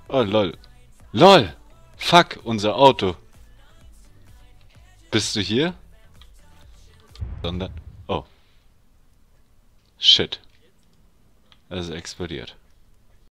Oh, lol. LOL! Fuck, unser Auto. Bist du hier? Sondern... Oh. Shit. Es ist explodiert.